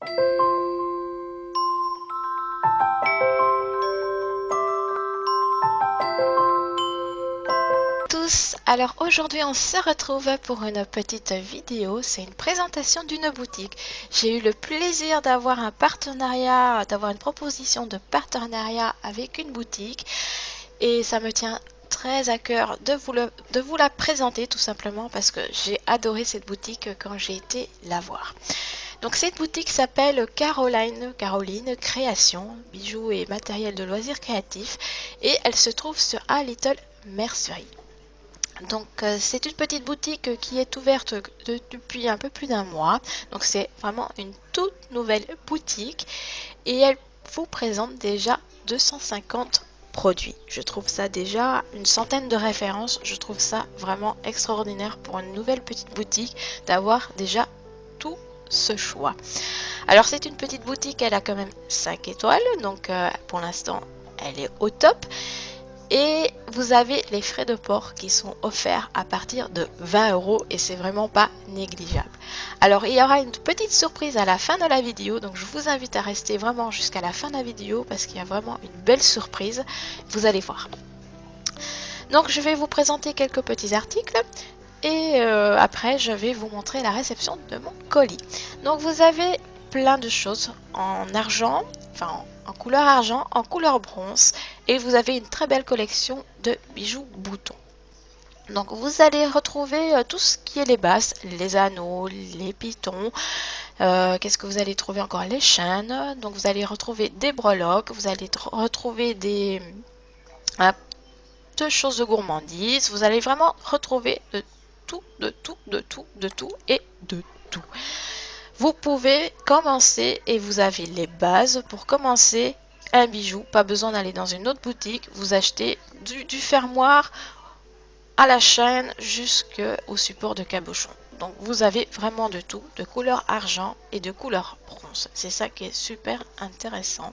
Alors aujourd'hui on se retrouve pour une petite vidéo, c'est une présentation d'une boutique. J'ai eu le plaisir d'avoir un partenariat, d'avoir une proposition de partenariat avec une boutique et ça me tient très à cœur de vous la présenter tout simplement parce que j'ai adoré cette boutique quand j'ai été la voir. Donc cette boutique s'appelle Caroline Création, bijoux et matériel de loisirs créatifs et elle se trouve sur A Little Mercerie. Donc c'est une petite boutique qui est ouverte depuis un peu plus d'un mois. Donc c'est vraiment une toute nouvelle boutique et elle vous présente déjà 250 produits. Je trouve ça déjà une centaine de références. Je trouve ça vraiment extraordinaire pour une nouvelle petite boutique d'avoir déjà tout ce choix. Alors c'est une petite boutique, elle a quand même 5 étoiles. Donc pour l'instant elle est au top. Et vous avez les frais de port qui sont offerts à partir de 20 € et c'est vraiment pas négligeable. Alors il y aura une petite surprise à la fin de la vidéo, donc je vous invite à rester vraiment jusqu'à la fin de la vidéo parce qu'il y a vraiment une belle surprise, vous allez voir. Donc je vais vous présenter quelques petits articles et après je vais vous montrer la réception de mon colis. Donc vous avez plein de choses en argent, enfin en couleur argent, en couleur bronze et vous avez une très belle collection de bijoux boutons. Donc vous allez retrouver tout ce qui est les bases, les anneaux, les pitons, qu'est-ce que vous allez trouver encore, les chaînes, donc vous allez retrouver des breloques, vous allez retrouver des choses de gourmandise, vous allez vraiment retrouver de tout et de tout. Vous pouvez commencer et vous avez les bases pour commencer un bijou. Pas besoin d'aller dans une autre boutique. Vous achetez du fermoir à la chaîne jusqu'au support de cabochon. Donc vous avez vraiment de tout, de couleur argent et de couleur bronze. C'est ça qui est super intéressant.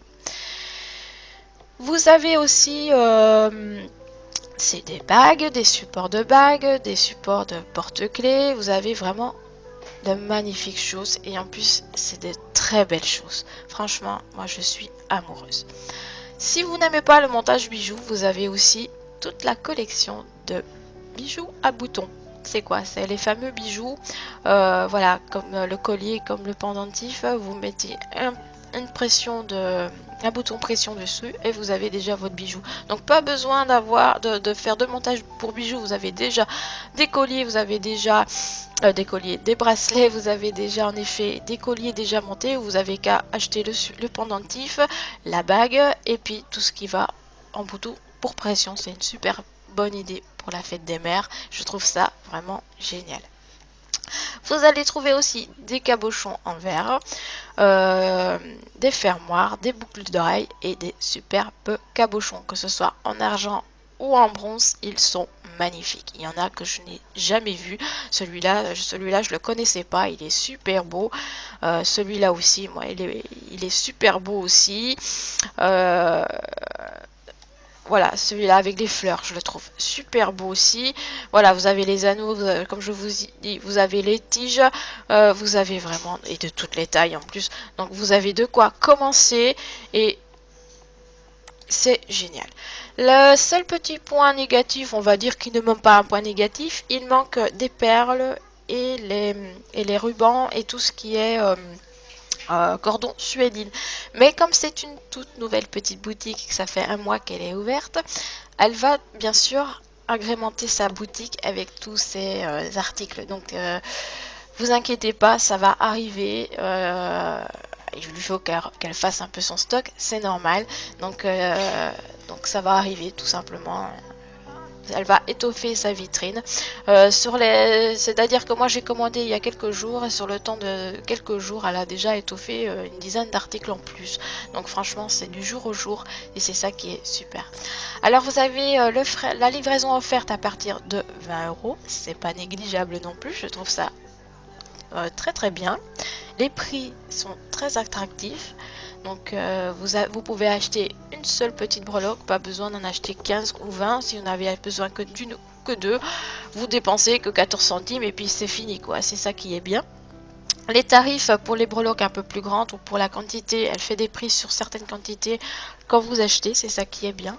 Vous avez aussi c'est des bagues, des supports de bagues, des supports de porte-clés. Vous avez vraiment de magnifiques choses et en plus c'est de très belles choses. Franchement, moi je suis amoureuse. Si vous n'aimez pas le montage bijoux, vous avez aussi toute la collection de bijoux à boutons. C'est quoi? C'est les fameux bijoux, voilà, comme le collier, comme le pendentif. Vous mettez un bouton pression dessus et vous avez déjà votre bijou. Donc pas besoin de faire de montage pour bijoux. Vous avez déjà des colliers, vous avez déjà des bracelets, vous avez déjà en effet des colliers déjà montés. Vous avez qu'à acheter le pendentif, la bague et puis tout ce qui va en bouton pour pression. C'est une super bonne idée pour la fête des mères. Je trouve ça vraiment génial. Vous allez trouver aussi des cabochons en verre, des fermoirs, des boucles d'oreilles et des superbes cabochons, que ce soit en argent ou en bronze, ils sont magnifiques. Il y en a que je n'ai jamais vu. Celui-là, je le connaissais pas. Il est super beau. Celui-là aussi, moi, il est super beau aussi. Voilà, celui-là avec les fleurs, je le trouve super beau aussi. Voilà, vous avez les anneaux, comme je vous ai dit, vous avez les tiges, vous avez vraiment, et de toutes les tailles en plus. Donc vous avez de quoi commencer et c'est génial. Le seul petit point négatif, on va dire qu'il ne manque pas un point négatif, il manque des perles et les rubans et tout ce qui est cordon suédine. Mais comme c'est une toute nouvelle petite boutique, que ça fait un mois qu'elle est ouverte, elle va bien sûr agrémenter sa boutique avec tous ces articles. Donc vous inquiétez pas, ça va arriver. Il lui faut qu'elle fasse un peu son stock, c'est normal. Donc ça va arriver tout simplement. Elle va étoffer sa vitrine. C'est-à-dire que moi j'ai commandé il y a quelques jours et sur le temps de quelques jours, elle a déjà étoffé une dizaine d'articles en plus. Donc franchement, c'est du jour au jour et c'est ça qui est super. Alors vous avez la livraison offerte à partir de 20 €. C'est pas négligeable non plus. Je trouve ça très très bien. Les prix sont très attractifs. Donc vous pouvez acheter une seule petite breloque, pas besoin d'en acheter 15 ou 20. Si vous n'avez besoin que d'une ou que deux, vous dépensez que 14 centimes et puis c'est fini quoi. C'est ça qui est bien. Les tarifs pour les breloques un peu plus grandes ou pour la quantité, elle fait des prix sur certaines quantités quand vous achetez, c'est ça qui est bien.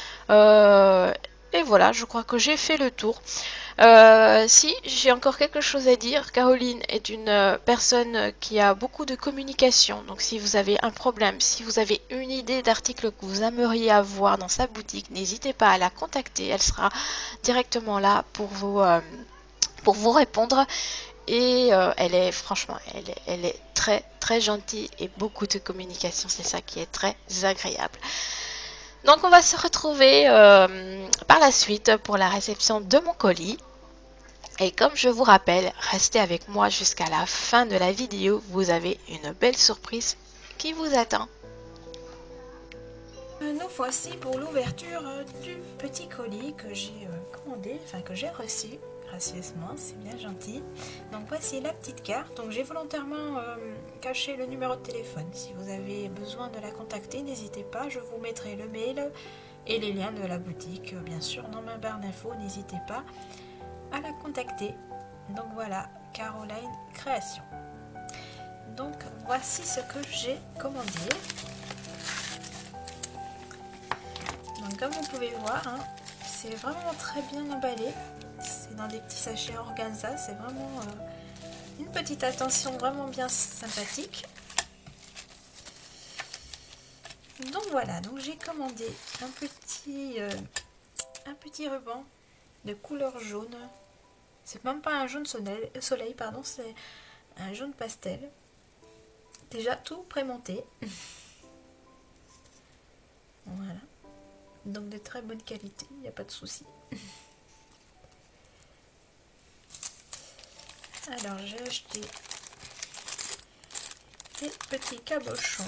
Et voilà, je crois que j'ai fait le tour. Si, j'ai encore quelque chose à dire. Caroline est une personne qui a beaucoup de communication. Donc si vous avez un problème, si vous avez une idée d'article que vous aimeriez avoir dans sa boutique, n'hésitez pas à la contacter. Elle sera directement là pour vous répondre. Et elle est franchement, elle est très très gentille et beaucoup de communication. C'est ça qui est très agréable. Donc on va se retrouver par la suite pour la réception de mon colis. Et comme je vous rappelle, restez avec moi jusqu'à la fin de la vidéo. Vous avez une belle surprise qui vous attend. Nous voici pour l'ouverture du petit colis que j'ai commandé, enfin que j'ai reçu gracieusement, c'est bien gentil. Donc voici la petite carte. Donc j'ai volontairement caché le numéro de téléphone. Si vous avez besoin de la contacter, n'hésitez pas, je vous mettrai le mail et les liens de la boutique, bien sûr, dans ma barre d'infos. N'hésitez pas à la contacter. Donc voilà, Caroline Création. Donc voici ce que j'ai commandé. Donc comme vous pouvez voir, hein, c'est vraiment très bien emballé. C'est dans des petits sachets organza. C'est vraiment une petite attention vraiment bien sympathique. Donc voilà, donc j'ai commandé un petit ruban de couleur jaune. C'est même pas un jaune soleil, pardon, c'est un jaune pastel. Déjà tout prémonté. Voilà. Donc de très bonne qualité, il n'y a pas de souci. Alors j'ai acheté des petits cabochons.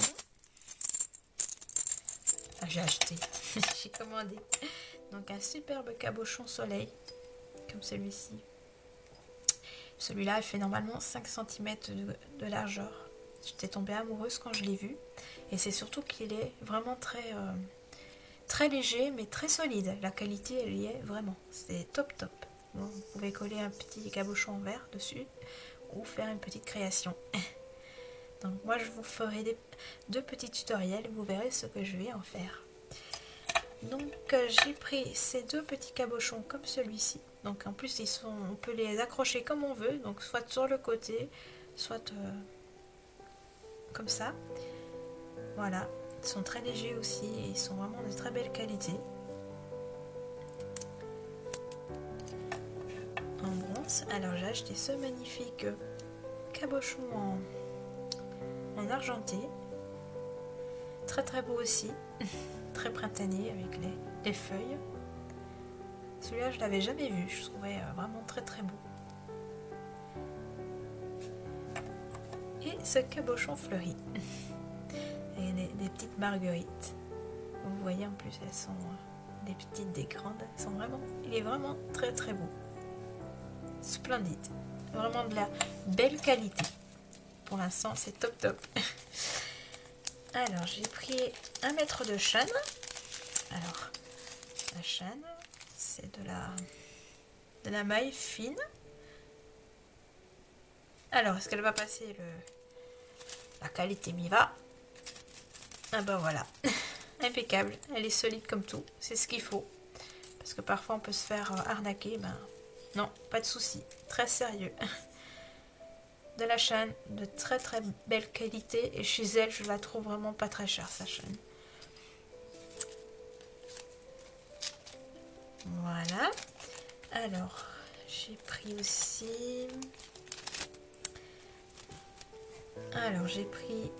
Enfin, j'ai commandé. Donc un superbe cabochon soleil, comme celui-ci. Celui-là, il fait normalement 5 cm de largeur. J'étais tombée amoureuse quand je l'ai vu. Et c'est surtout qu'il est vraiment très léger, mais très solide. La qualité, elle y est vraiment. C'est top top. Bon, vous pouvez coller un petit cabochon en verre dessus ou faire une petite création. Donc moi, je vous ferai deux petits tutoriels. Vous verrez ce que je vais en faire. Donc j'ai pris ces deux petits cabochons comme celui-ci. Donc en plus on peut les accrocher comme on veut, donc soit sur le côté, soit comme ça. Voilà, ils sont très légers aussi et ils sont vraiment de très belle qualité. En bronze. Alors j'ai acheté ce magnifique cabochon en argenté. Très très beau aussi. Très printanier avec les feuilles. Celui-là je l'avais jamais vu, je trouvais vraiment très très beau. Et ce cabochon fleuri. Et des petites marguerites. Vous voyez en plus elles sont des petites, des grandes. Elles sont vraiment, il est vraiment très très beau. Splendide. Vraiment de la belle qualité. Pour l'instant c'est top top. Alors j'ai pris 1 mètre de chêne. Alors la chêne c'est de la maille fine. Alors est-ce qu'elle va passer la qualité Miva? Ah ben voilà, impeccable, elle est solide comme tout, c'est ce qu'il faut. Parce que parfois on peut se faire arnaquer, ben non, pas de souci, très sérieux. De la chaîne de très très belle qualité et chez elle je la trouve vraiment pas très chère sa chaîne. Voilà. Alors j'ai pris aussi. Alors j'ai pris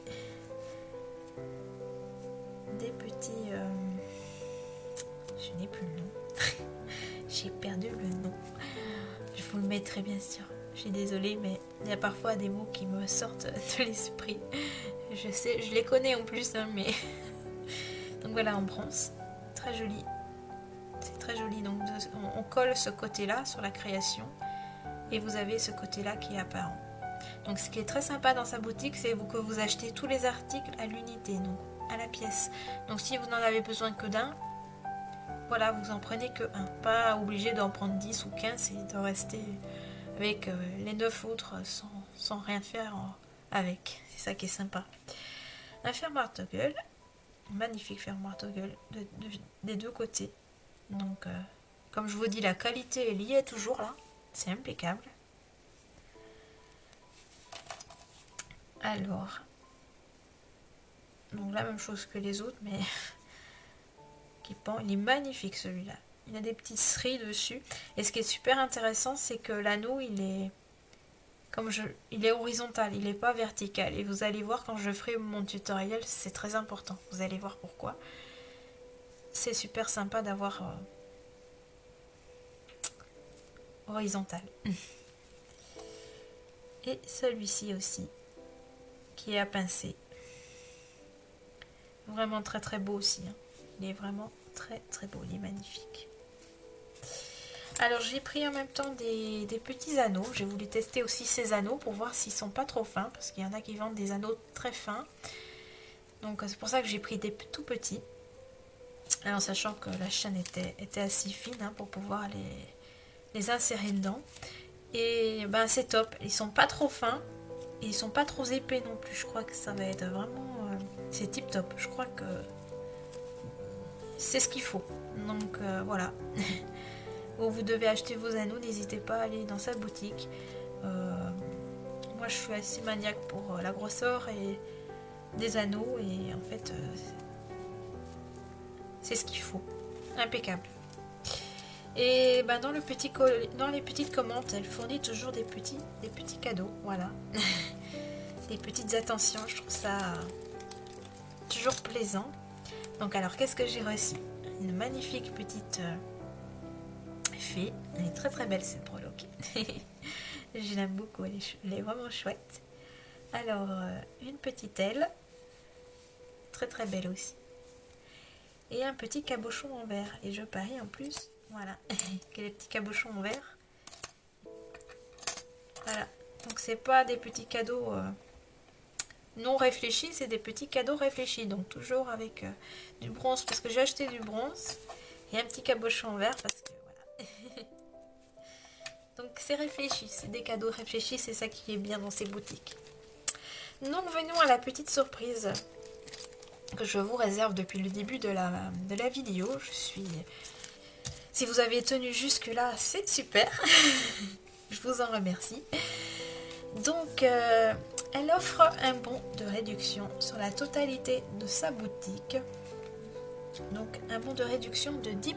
des petits. Je n'ai plus le nom. J'ai perdu le nom. Je vous le mettrai bien sûr. Je suis désolée, mais il y a parfois des mots qui me sortent de l'esprit. Je sais, je les connais en plus, hein, mais... Donc voilà, en bronze. Très joli. C'est très joli. Donc on colle ce côté-là sur la création. Et vous avez ce côté-là qui est apparent. Donc ce qui est très sympa dans sa boutique, c'est que vous achetez tous les articles à l'unité, donc à la pièce. Donc si vous n'en avez besoin que d'un, voilà, vous en prenez que un. Pas obligé d'en prendre 10 ou 15 et de rester avec les 9 autres sans rien faire avec. C'est ça qui est sympa. Un fer marteau-gueule, magnifique fer marteau-gueule des deux côtés. Donc, comme je vous dis, la qualité elle y est toujours là. C'est impeccable. Alors, donc la même chose que les autres, mais qui pend. Il est magnifique celui-là. Il a des petites stries dessus. Et ce qui est super intéressant, c'est que l'anneau, il est horizontal, il n'est pas vertical. Et vous allez voir quand je ferai mon tutoriel, c'est très important. Vous allez voir pourquoi. C'est super sympa d'avoir horizontal. Et celui-ci aussi, qui est à pincer. Vraiment très très beau aussi. Hein. Il est vraiment très très beau, il est magnifique. Alors j'ai pris en même temps des petits anneaux. J'ai voulu tester aussi ces anneaux pour voir s'ils sont pas trop fins. Parce qu'il y en a qui vendent des anneaux très fins. Donc c'est pour ça que j'ai pris des tout petits. Alors sachant que la chaîne était assez fine hein, pour pouvoir les insérer dedans. Et ben c'est top. Ils sont pas trop fins. Et ils sont pas trop épais non plus. Je crois que ça va être vraiment... c'est tip top. Je crois que c'est ce qu'il faut. Donc voilà. Vous devez acheter vos anneaux, n'hésitez pas à aller dans sa boutique. Moi je suis assez maniaque pour la grosseur et des anneaux et en fait c'est ce qu'il faut. Impeccable. Et ben dans les petites commandes, elle fournit toujours des petits cadeaux. Voilà. Des petites attentions, je trouve ça toujours plaisant. Donc alors qu'est-ce que j'ai reçu? Une magnifique petite fée. Elle est très très belle cette breloque. Je l'aime beaucoup, elle est vraiment chouette. Alors une petite aile. Très très belle aussi. Et un petit cabochon en verre. Et je parie en plus, voilà, que les petits cabochons en verre. Voilà. Donc c'est pas des petits cadeaux non réfléchis, c'est des petits cadeaux réfléchis. Donc toujours avec du bronze, parce que j'ai acheté du bronze. Et un petit cabochon en verre, parce que voilà. Donc c'est réfléchi, c'est des cadeaux réfléchis, c'est ça qui est bien dans ces boutiques. Donc venons à la petite surprise que je vous réserve depuis le début de la vidéo. Si vous avez tenu jusque là, c'est super. Je vous en remercie. Donc elle offre un bon de réduction sur la totalité de sa boutique. Donc un bon de réduction de 10%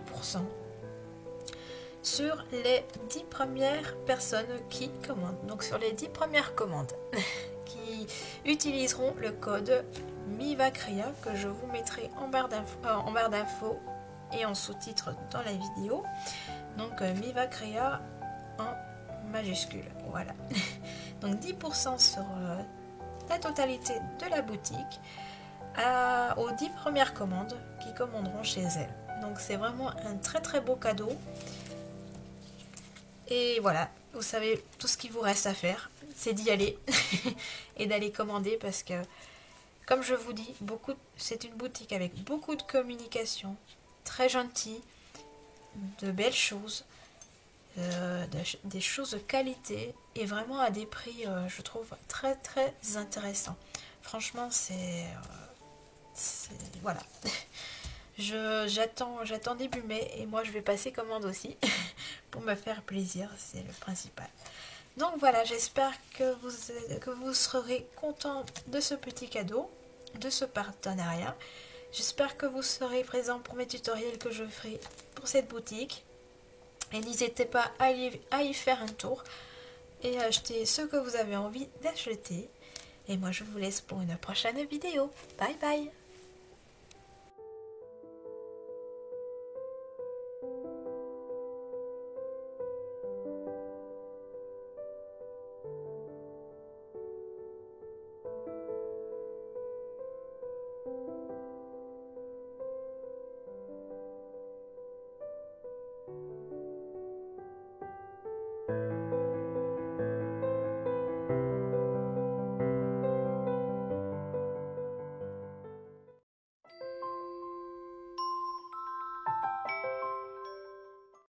sur les 10 premières personnes qui commandent. Donc sur les 10 premières commandes qui utiliseront le code MIVACREA que je vous mettrai en barre d'infos et en sous-titre dans la vidéo. Donc MIVACREA en majuscule. Voilà. Donc 10% sur la totalité de la boutique aux 10 premières commandes qui commanderont chez elle. Donc c'est vraiment un très très beau cadeau. Et voilà, vous savez tout ce qu'il vous reste à faire, c'est d'y aller et d'aller commander parce que, comme je vous dis, c'est une boutique avec beaucoup de communication, très gentille, de belles choses, des choses de qualité et vraiment à des prix, je trouve, très très intéressants. Franchement, voilà. J'attends début mai et moi je vais passer commande aussi pour me faire plaisir, c'est le principal. Donc voilà, j'espère que vous serez content de ce petit cadeau, de ce partenariat. J'espère que vous serez présent pour mes tutoriels que je ferai pour cette boutique. Et n'hésitez pas à y faire un tour et à acheter ce que vous avez envie d'acheter. Et moi je vous laisse pour une prochaine vidéo. Bye bye!